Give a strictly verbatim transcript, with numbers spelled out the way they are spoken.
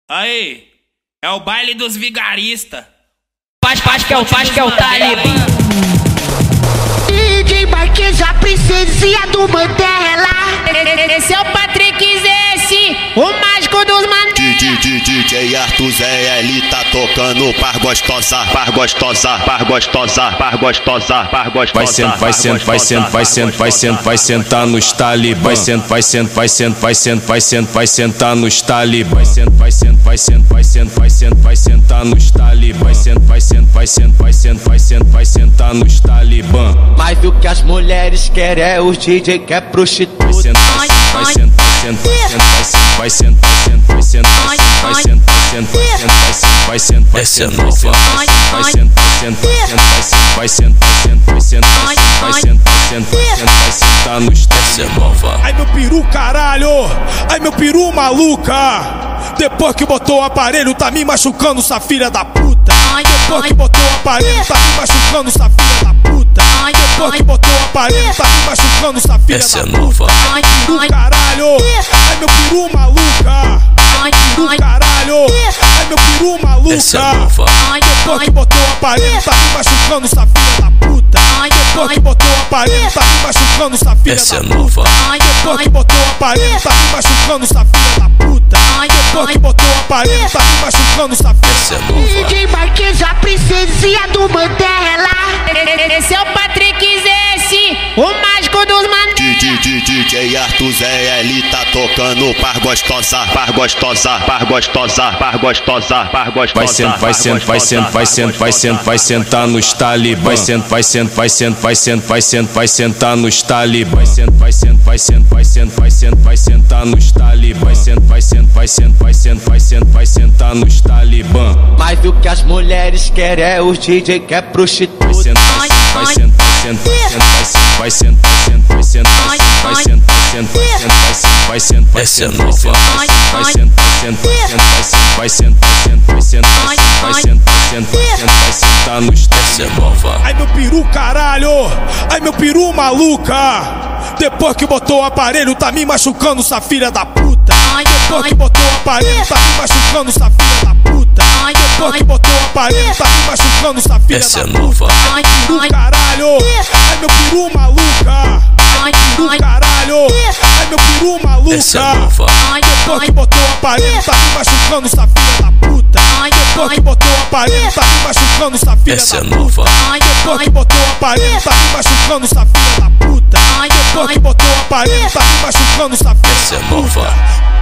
Aí, é o baile dos vigaristas. Faz, faz que é o, faz que é o Talibã. D J Marquês, a princesinha do Mandela. Esse é o Patrick Zesse, o mágico dos Mandela. D J Arthur Zé, ele tá tocando par gostosa, par gostosa, par gostosa, par gostosa, par gostosa. Vai sent, vai sent, vai sent, vai sent, vai sent, vai sentar nos talibã. Vai sent, vai sent, vai sent, vai sent, vai sent, vai sentar nos talibã. Vai sent, vai sent, vai sent, vai sent, vai sent, vai sentar nos talibã. Vai sent, vai sent, vai sent, vai sent, vai sent, vai sentar nos talibã. Mas o que as mulheres querem é os D J que é prostituta. Vai sent, vai sent, vai sent, vai sent, vai sent, vai sent, vai sent, vai sent, vai sent, vai sent, vai sent, vai sent, vai sent, vai sent, vai sent, vai sent, vai sent, vai sent, vai sentar nos talibã. Ai meu peru caralho, ai meu peru maluca. Depois que botou o aparelho tá me machucando, essa filha da puta. Depois que botou o aparelho tá me machucando, essa filha da puta. Depois que botou o aparelho tá me machucando, essa filha da puta. Ai meu peru caralho, ai meu peru maluca. Ai peru caralho, ai meu peru maluca. Depois que botou o aparelho tá me machucando, essa filha da puta. Depois que botou o aparelho tá me machucando, essa filha da puta. Depois que botou o aparelho tá me machucando, essa filha da puta. Depois que botou o aparelho tá me machucando, essa filha da puta. D J Marquês, a princesinha do Mandela. Esse é o Patrick Zesse, o mágico dos Mandela. D J Arthur Zé, ele tá tocando par gostosa, par gostosa, par gostosa, par gostosa, par gostosa. Vai sent, vai sent, vai sent, vai sent, vai sent, vai sentar nos talibã. Vai sent, vai sent, vai sent, vai sent, vai sent, vai sentar nos talibã. Vai sent, vai sent, vai sent, vai sent, vai sent, vai sentar nos talibã. Vai sent, vai sent, vai sent, vai sent, vai sent, vai sentar nos talibã. Mas o que as mulheres querem é os D J que é prostituta. Vai sent, vai sent, vai sent, vai sent, vai sent, vai sent, vai sent, vai sent, vai sent, vai sent, vai sent, vai sent, vai sent, vai sent, vai sent, vai sent, vai sent, vai sent, vai sent, vai sentar nos talibã. Ai meu peru caralho, ai meu peru maluca. Depois que botou o aparelho tá me machucando, essa filha da puta. Depois que botou o aparelho tá me machucando, essa filha da puta. Depois que botou o aparelho tá me machucando, essa filha da puta. Ai peru caralho, ai meu peru maluca. Ai peru caralho, ai meu peru maluca. Depois que botou o aparelho tá me machucando, essa filha da puta. Depois que botou o aparelho tá me machucando, essa filha da puta. Depois que botou o aparelho tá me machucando, essa filha da puta. Depois que botou o aparelho tá me machucando, essa filha da puta.